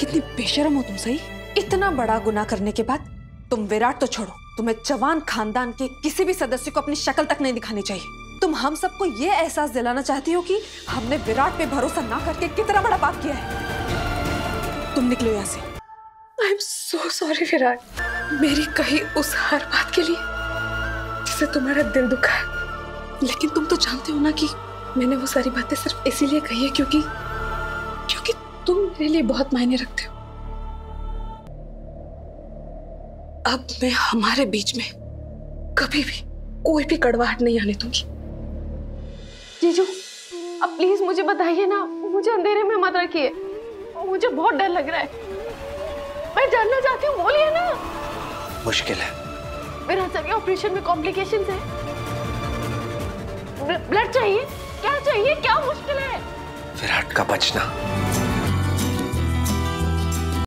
कितनी बेशर्म हो तुम सही। इतना बड़ा गुनाह करने के बाद तुम विराट तो छोड़ो, तुम्हें जवान खानदान के किसी भी सदस्य को अपनी शक्ल तक नहीं दिखानी चाहिए। तुम हम सबको ये एहसास दिलाना चाहती हो कि हमने विराट पे भरोसा ना करके कितना बड़ा पाप किया है। तुम निकलो यहाँ से। I am so sorry Virat, मेरी कही उस हर बात के लिए जिससे तुम्हारा दिल दुखा है। लेकिन तुम तो जानते हो ना कि मैंने वो सारी बातें सिर्फ इसीलिए कही है क्योंकि तुम मेरे लिए बहुत मायने रखते हो। अब मैं हमारे बीच में कभी भी कोई भी कड़वाहट नहीं आने दूंगी। जीजू अब प्लीज मुझे बताइए ना, मुझे अंधेरे में मत रखिए, मुझे बहुत डर लग रहा है। मैं जानना चाहती हूँ, बोलिए ना। मुश्किल है विराट सर के ऑपरेशन में कॉम्प्लिकेशंस है, ब्लड चाहिए, क्या चाहिए, क्या मुश्किल है? विराट का बचना।